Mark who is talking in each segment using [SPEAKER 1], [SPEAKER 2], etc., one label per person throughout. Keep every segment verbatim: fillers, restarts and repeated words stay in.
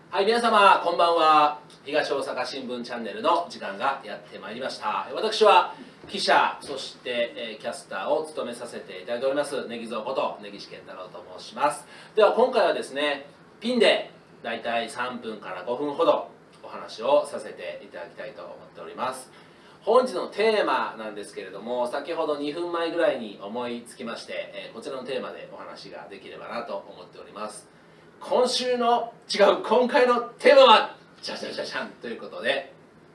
[SPEAKER 1] はい、皆様こんばんは。東大阪新聞チャンネルの時間がやってまいりました。私は記者、そして、えー、キャスターを務めさせていただいておりますネギゾウこと根岸健太郎と申します。では今回はですね、ピンでだいたいさんぷんからごふんほどお話をさせていただきたいと思っております。本日のテーマなんですけれども、先ほどにふんまえぐらいに思いつきまして、えー、こちらのテーマでお話ができればなと思っております。今週の違う今回のテーマはじゃじゃじゃじゃんということで、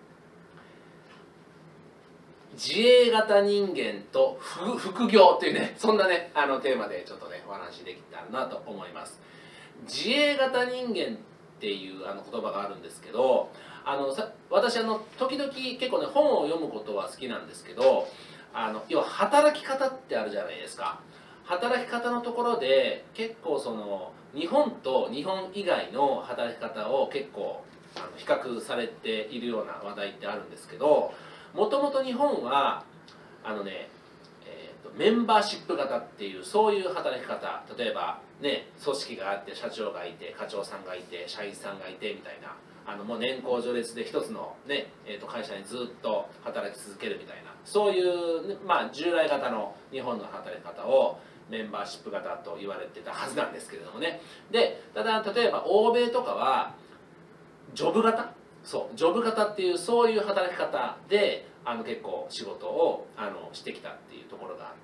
[SPEAKER 1] 自営型人間と副業というね、そんなねあのテーマでちょっとねお話できたらなと思います。自営型人間っていうあの言葉があるんですけど、あのさ私あの時々結構ね本を読むことは好きなんですけど、あの要は働き方ってあるじゃないですか。働き方のところで結構その日本と日本以外の働き方を結構あの比較されているような話題ってあるんですけど、もともと日本はあのね、えー、とメンバーシップ型っていうそういう働き方、例えばね組織があって社長がいて課長さんがいて社員さんがいてみたいな、あのもう年功序列で一つの、ねえー、と会社にずっと働き続けるみたいな、そういう、ね、まあ、従来型の日本の働き方をメンバーシップ型と言われてたはずなんですけれどもね。でただ例えば欧米とかはジョブ型、そうジョブ型っていうそういう働き方であの結構仕事をあのしてきたっていうところがあって、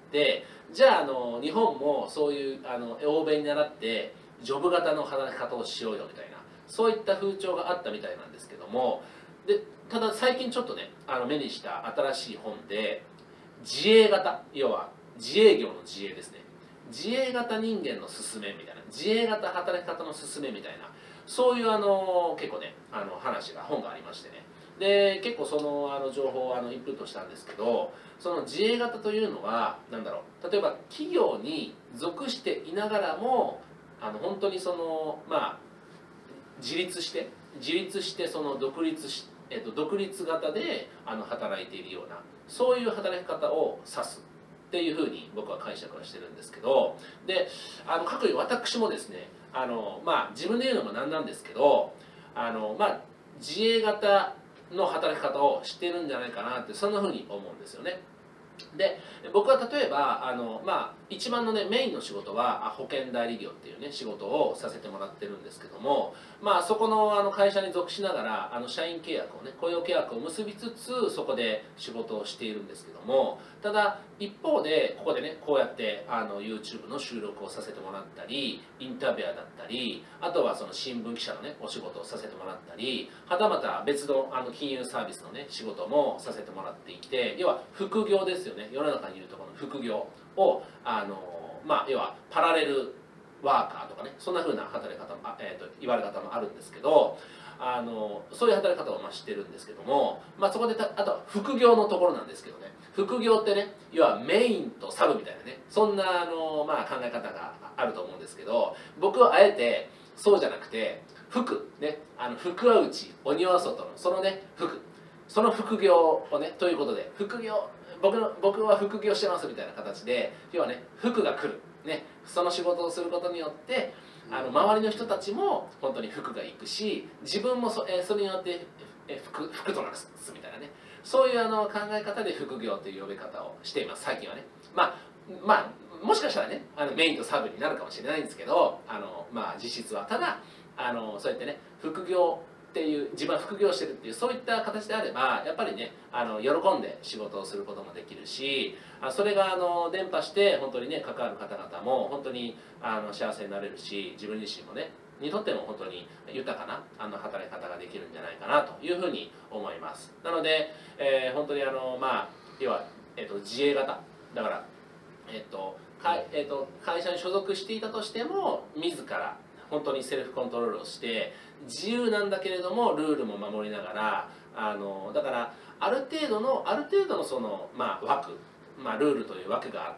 [SPEAKER 1] じゃあ、あの日本もそういうあの欧米に倣ってジョブ型の働き方をしようよみたいな、そういった風潮があったみたいなんですけども、でただ最近ちょっとねあの目にした新しい本で、自営型、要は自営業の自営ですね、自営型人間の勧めみたいな、自営型働き方の勧めみたいな、そういうあの結構ねあの話が本がありましてね。で結構そのあの情報をあのインプットしたんですけど、その自営型というのは何だろう、例えば企業に属していながらもあの本当にそのまあ自立して自立してその独立し、えっと、独立型であの働いているような、そういう働き方を指すっていうふうに僕は解釈はしてるんですけど、であの各位私もですね、あの、まあ、自分で言うのもなんなんですけど、あの、まあ、自営型の働き方をしてるんじゃないかなって、そんなふうに思うんですよね。で僕は例えばあの、まあ、一番の、ね、メインの仕事は保険代理業っていうね仕事をさせてもらってるんですけども、まあ、そこの、あの会社に属しながらあの社員契約をね雇用契約を結びつつそこで仕事をしているんですけども、ただ一方でここでねこうやってあの YouTube の収録をさせてもらったり、インタビュアーだったり、あとはその新聞記者のねお仕事をさせてもらったり、はたまた別のあの金融サービスのね仕事もさせてもらっていて、要は副業ですよね。世の中にいるところの副業をあの、まあ、要はパラレルワーカーとかね、そんな風な働き方も、えー、と言われ方もあるんですけど、あのそういう働き方をまあ知ってるんですけども、まあ、そこでたあとは副業のところなんですけどね、副業ってね要はメインとサブみたいなね、そんなあの、まあ、考え方があると思うんですけど、僕はあえてそうじゃなくて、副ね、あの福は内鬼は外のそのね副、その副業をねということで、副業僕の僕は副業してますみたいな形で、要はね服が来る、ね、その仕事をすることによってあの周りの人たちも本当に服が行くし、自分も そ,、えー、それによってえ服服となるみたいなね、そういうあの考え方で副業という呼び方をしています最近はね。まあまあもしかしたらねあのメインとサブになるかもしれないんですけど、あの、まあ、実質はただあのそうやってね副業っていう自分は副業してるっていうそういった形であれば、やっぱりねあの喜んで仕事をすることもできるし、それがあの伝播して本当にね関わる方々も本当にあの幸せになれるし、自分自身もねにとっても本当に豊かなあの働き方ができるんじゃないかなというふうに思います。なので、えー、本当にあのまあ要は、えー、と自営型だから、えーとかえー、と会社に所属していたとしても自ら本当にセルフコントロールをして自由なんだけれどもルールも守りながら、あのだからある程度のある程度のその、まあ、枠、まあ、ルールという枠があって、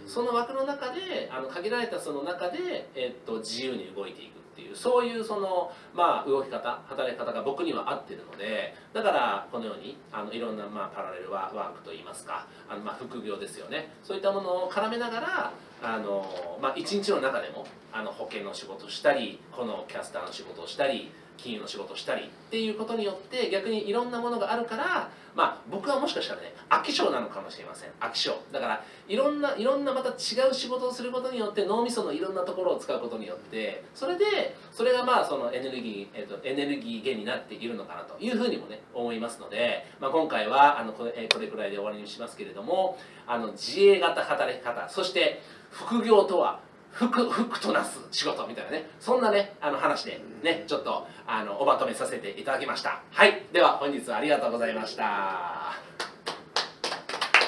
[SPEAKER 1] その枠の中であの限られたその中で、えっと、自由に動いていくっていう、そういうその、まあ、動き方働き方が僕には合ってるので、だからこのようにあのいろんな、まあ、パラレルワークといいますか、あの、まあ、副業ですよね、そういったものを絡めながらあの、まあ、一日の中でもあの保険の仕事をしたり、このキャスターの仕事をしたり、 金融の仕事をしたりっていうことによって逆にいろんなものがあるから、まあ僕はもしかしたらね飽き性なのかもしれません。飽き性だからいろんないろんなまた違う仕事をすることによって脳みそのいろんなところを使うことによってそれでそれがまあそのエネルギー、えー、とエネルギー源になっているのかなというふうにもね思いますので、まあ、今回はあのこれ、えー、これくらいで終わりにしますけれども、あの自営型働き方、そして副業とは服服となす仕事みたいなね、そんなねあの話でねちょっとあのおまとめさせていただきました。はい、では本日はありがとうございました。